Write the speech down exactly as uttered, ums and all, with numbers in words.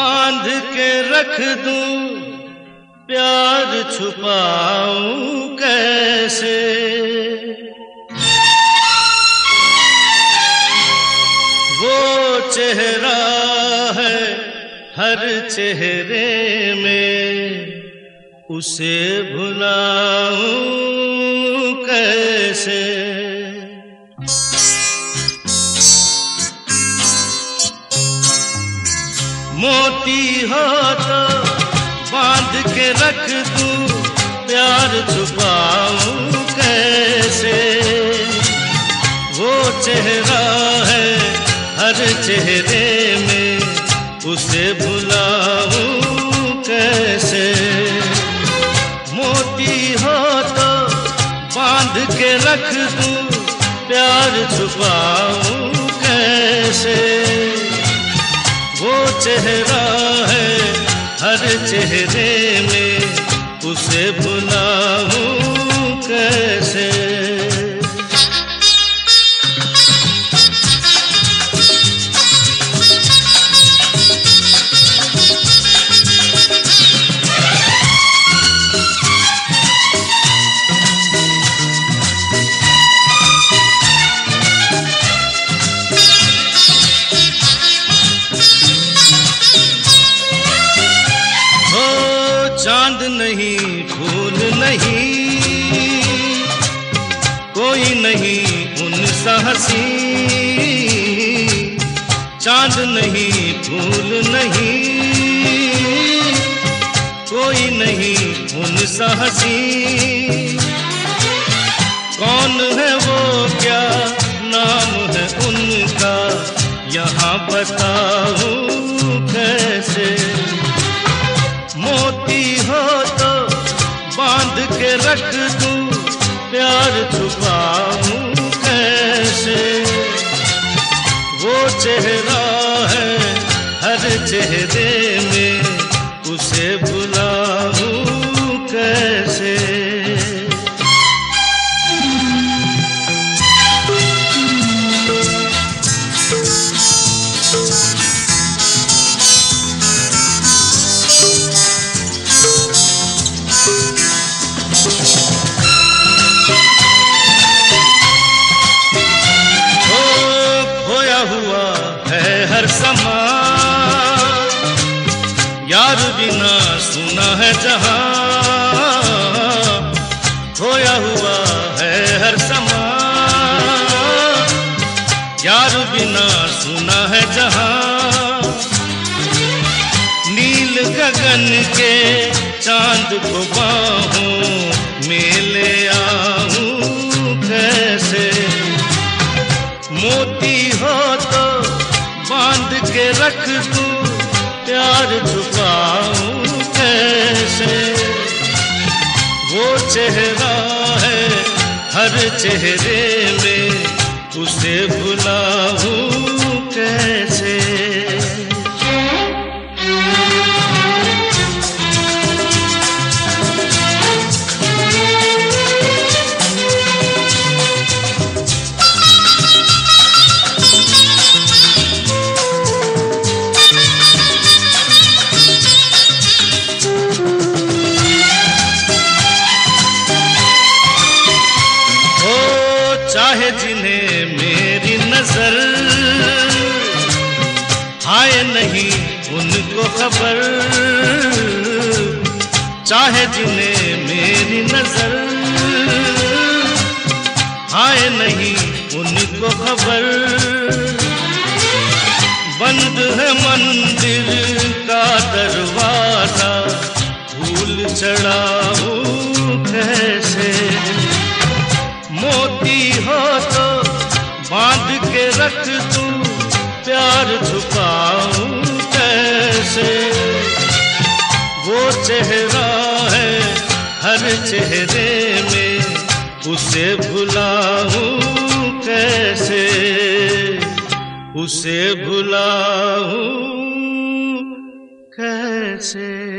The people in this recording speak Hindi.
बांध के रख दूं प्यार छुपाऊं कैसे। वो चेहरा है हर चेहरे में, उसे भुलाऊं कैसे। मोती हो तो बांध के रख दूं प्यार छुपाऊं कैसे। वो चेहरा है हर चेहरे में, उसे भुलाऊं कैसे। मोती हो तो बांध के रख दूं प्यार छुपाऊं कैसे। वो चेहरा है हर चेहरे में, उसे भुलाऊं कैसे। चांद नहीं फूल नहीं, कोई नहीं उनसा हंसी। चांद नहीं फूल नहीं, कोई नहीं उनसा हंसी। कौन है वो, क्या नाम है उनका, यहाँ बताऊं कैसे। मोती हो तो बांध के रख दूं प्यार छुपाऊं कैसे। वो चेहरा है हर चेहरे में, उसे भुलाऊं कैसे। हर समा यार बिना सुना है जहां, खोया हुआ है हर समा यार बिना सुना है जहां। नील गगन के चांद को बाहों में ले आऊं कैसे। मोती हो तो बांध के रख दूं प्यार छुपाऊं कैसे। वो चेहरा है हर चेहरे में, उसे भुलाऊं कैसे। चाहे जिन्हें मेरी नजर आए नहीं उनको खबर। चाहे जिन्हें मेरी नजर आए नहीं उनको खबर। बंद है मंदिर का दरवाजा, फूल चढ़ाऊं कैसे। मोती हो तो बांध के रख दूं प्यार छुपाऊं कैसे। वो चेहरा है हर चेहरे में, उसे भुलाऊं कैसे। उसे भुलाऊं कैसे।